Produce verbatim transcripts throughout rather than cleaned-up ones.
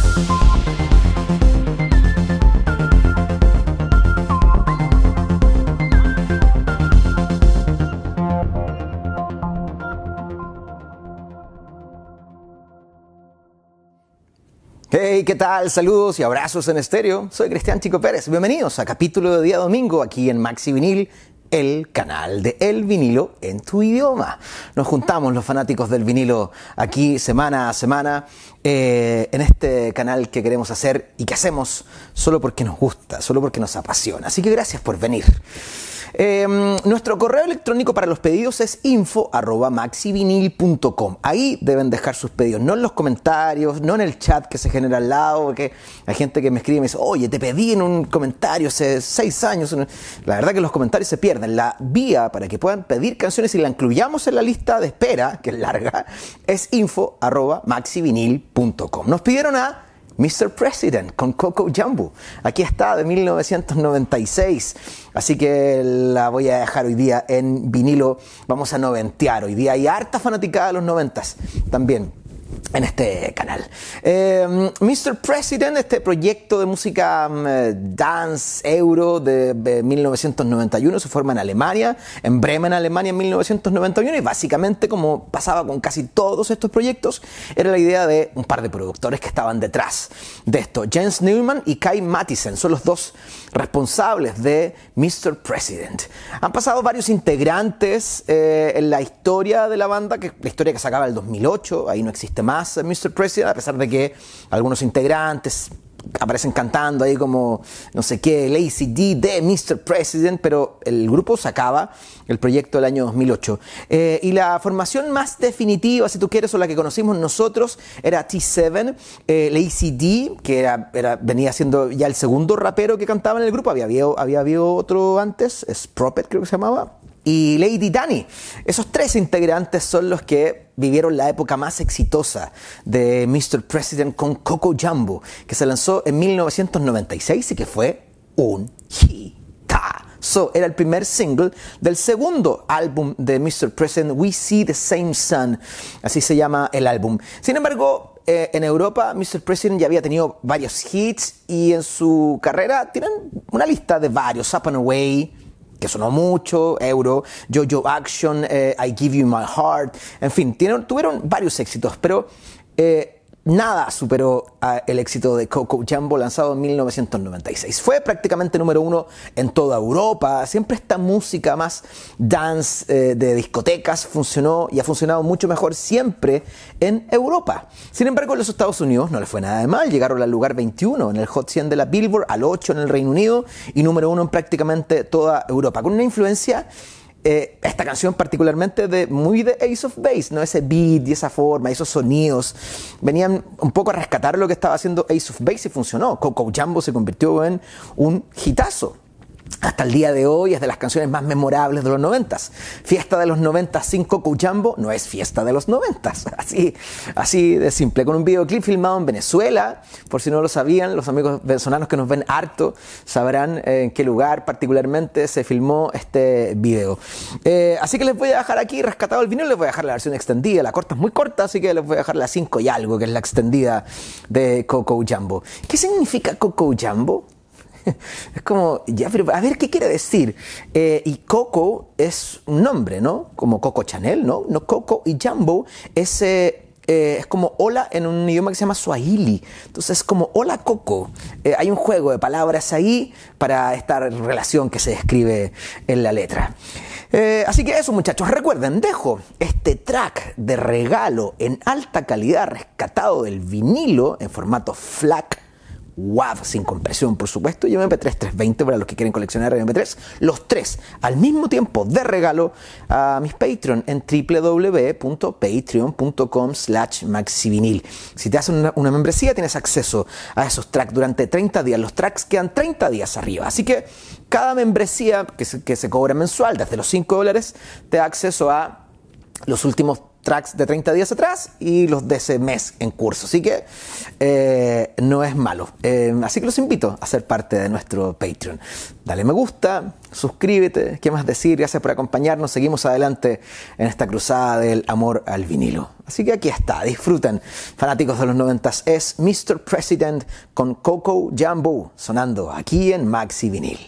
Hey, ¿qué tal? Saludos y abrazos en estéreo. Soy Cristian Chico Pérez. Bienvenidos a capítulo de día domingo aquí en Maxi Vinil, el canal de El Vinilo en tu idioma. Nos juntamos los fanáticos del vinilo aquí semana a semana eh, en este canal que queremos hacer y que hacemos solo porque nos gusta, solo porque nos apasiona. Así que gracias por venir. Eh, nuestro correo electrónico para los pedidos es info arroba maxivinil punto com. Ahí deben dejar sus pedidos, no en los comentarios, no en el chat que se genera al lado, porque hay gente que me escribe y me dice, oye, te pedí en un comentario hace seis años. La verdad que los comentarios se pierden. La vía para que puedan pedir canciones y la incluyamos en la lista de espera, que es larga, es info arroba maxivinil punto com. Nos pidieron a mister President con Coco Jumbo. Aquí está, de mil novecientos noventa y seis. Así que la voy a dejar hoy día en vinilo. Vamos a noventear hoy día. Hay harta fanaticada de los noventas también en este canal. Eh, mister President, este proyecto de música um, dance euro de, de mil novecientos noventa y uno, se forma en Alemania, en Bremen, Alemania, en mil novecientos noventa y uno, y básicamente, como pasaba con casi todos estos proyectos, era la idea de un par de productores que estaban detrás de esto. Jens Newman y Kai Mathisen son los dos responsables de mister President. Han pasado varios integrantes eh, en la historia de la banda, que la historia que se acaba en el dos mil ocho, ahí no existe más mister President, a pesar de que algunos integrantes aparecen cantando ahí como no sé qué, Lazy D de mister President, pero el grupo se acaba, el proyecto del año dos mil ocho. Eh, y la formación más definitiva, si tú quieres, o la que conocimos nosotros, era T siete, eh, Lazy D, que era, era, venía siendo ya el segundo rapero que cantaba en el grupo. Había habido, había habido otro antes, Sproppet creo que se llamaba, y Lady Danny. Esos tres integrantes son los que vivieron la época más exitosa de mister President con Coco Jumbo, que se lanzó en mil novecientos noventa y seis y que fue un hitazo. Era el primer single del segundo álbum de mister President, We See the Same Sun, así se llama el álbum. Sin embargo, eh, en Europa, mister President ya había tenido varios hits y en su carrera tienen una lista de varios: Up and Away, que sonó mucho, Euro, Jojo Action, eh, I Give You My Heart, en fin, tienen, tuvieron varios éxitos, pero eh, nada superó uh, el éxito de Coco Jumbo, lanzado en mil novecientos noventa y seis. Fue prácticamente número uno en toda Europa. Siempre esta música más dance eh, de discotecas funcionó y ha funcionado mucho mejor siempre en Europa. Sin embargo, en los Estados Unidos no les fue nada de mal. Llegaron al lugar veintiuno en el Hot cien de la Billboard, al ocho en el Reino Unido y número uno en prácticamente toda Europa, con una influencia Eh, esta canción particularmente de muy de Ace of Base, ¿no? Ese beat y esa forma, esos sonidos venían un poco a rescatar lo que estaba haciendo Ace of Base y funcionó. Coco Jumbo se convirtió en un hitazo. Hasta el día de hoy es de las canciones más memorables de los noventas. Fiesta de los noventas sin Coco Jumbo no es fiesta de los noventas. Así, así de simple. Con un videoclip filmado en Venezuela, por si no lo sabían, los amigos venezolanos que nos ven harto sabrán eh, en qué lugar particularmente se filmó este video. Eh, así que les voy a dejar aquí rescatado el vinilo, les voy a dejar la versión extendida. La corta es muy corta, así que les voy a dejar la cinco y algo, que es la extendida de Coco Jumbo. ¿Qué significa Coco Jumbo? Es como, ya, pero a ver qué quiere decir. Eh, y Coco es un nombre, ¿no? Como Coco Chanel, ¿no? No, Coco y Jumbo es, eh, eh, es como hola en un idioma que se llama Swahili. Entonces es como hola Coco. Eh, hay un juego de palabras ahí para esta relación que se describe en la letra. Eh, así que eso, muchachos, recuerden, dejo este track de regalo en alta calidad, rescatado del vinilo en formato FLAC, W A V, sin compresión, por supuesto, y M P tres trescientos veinte para los que quieren coleccionar M P tres, los tres al mismo tiempo de regalo a mis Patreon en w w w punto patreon punto com slash maxivinil. Si te hacen una, una membresía, tienes acceso a esos tracks durante treinta días. Los tracks quedan treinta días arriba, así que cada membresía que se, que se cobra mensual, desde los cinco dólares, te da acceso a los últimos tracks de treinta días atrás y los de ese mes en curso. Así que eh, no es malo. Eh, así que los invito a ser parte de nuestro Patreon. Dale me gusta, suscríbete, ¿qué más decir? Gracias por acompañarnos. Seguimos adelante en esta cruzada del amor al vinilo. Así que aquí está, disfruten. Fanáticos de los noventas, es mister President con Coco Jambo sonando aquí en Maxi Vinil.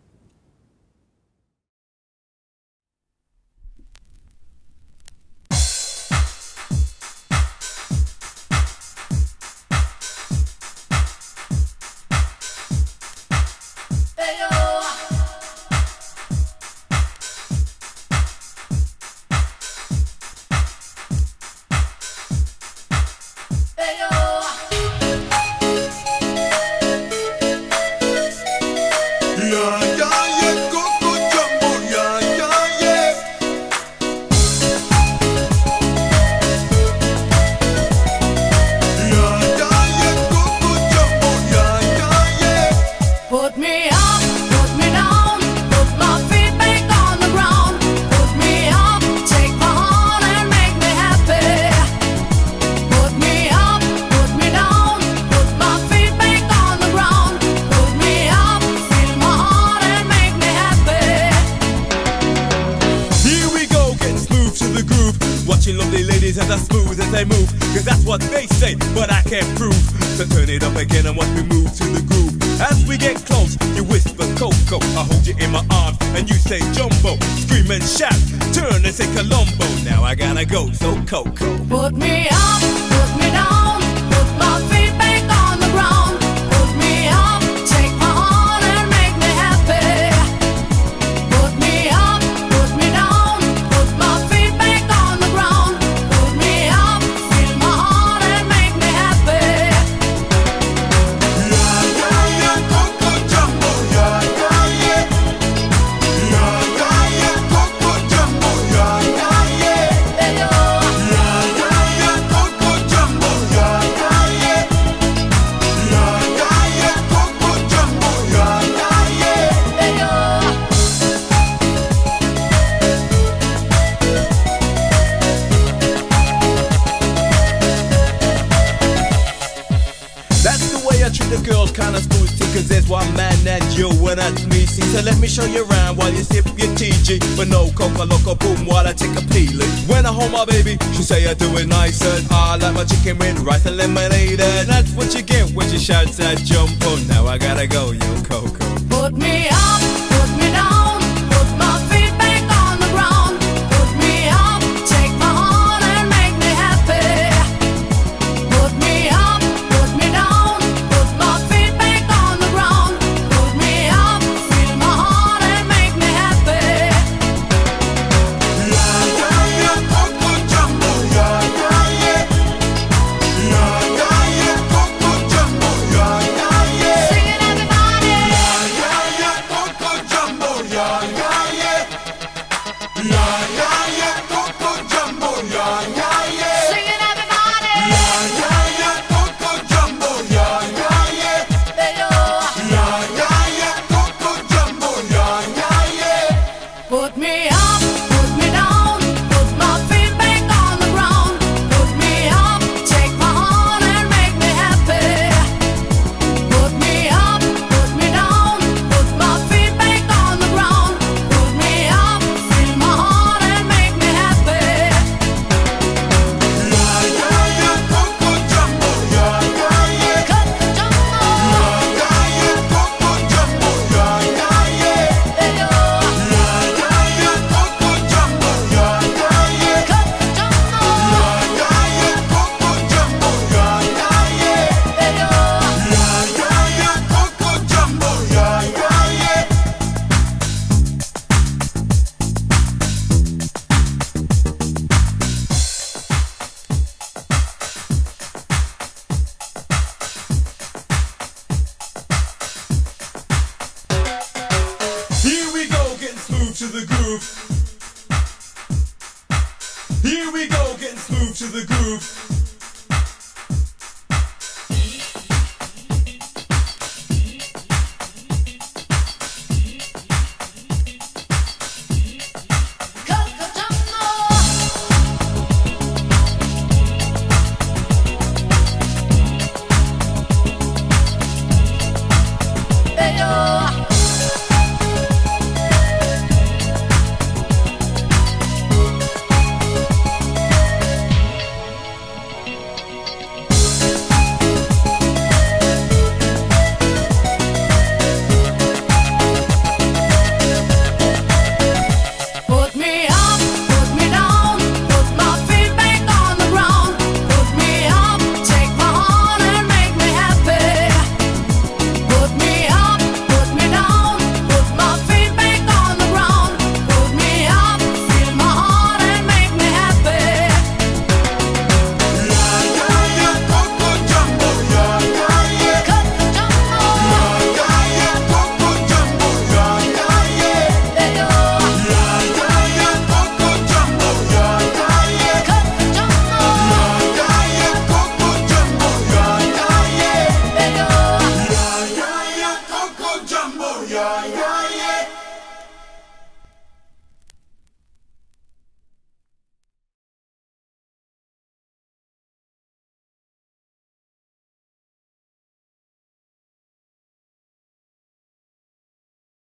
As I smooth as they move, cause that's what they say, but I can't prove. So turn it up again and watch me move to the groove. As we get close, you whisper Coco, I hold you in my arms and you say Jumbo. Scream and shout, turn and say Colombo. Now I gotta go, so Coco. Put me up, put me down, put my feet back on the ground. Put me up, take my heart and make me happy. Put me up, put me down, put my feet back on the ground. Put me up, fill my heart and make me happy. Yeah, yeah, yeah, Coco Jumbo, yeah, yeah, yeah. Yeah, yeah, yeah, Coco Jumbo, yeah, yeah, yeah. Hey, yo. Yeah, yeah, yeah, Coco Jumbo, yeah, yeah, yeah. Yeah, yeah, yeah, Coco Jumbo, yeah, yeah, yeah. Hey, yo. That's the way I treat the girls, kinda smooth, cause there's one man and you and that's me. See, so let me show you around while you sip your T G. But no coca loco boom while I take a peeling. When I hold my baby, she say I do it nice and I like my chicken with rice and lemonade. And that's what you get when she shouts that jump on. Now I gotta go, yeah.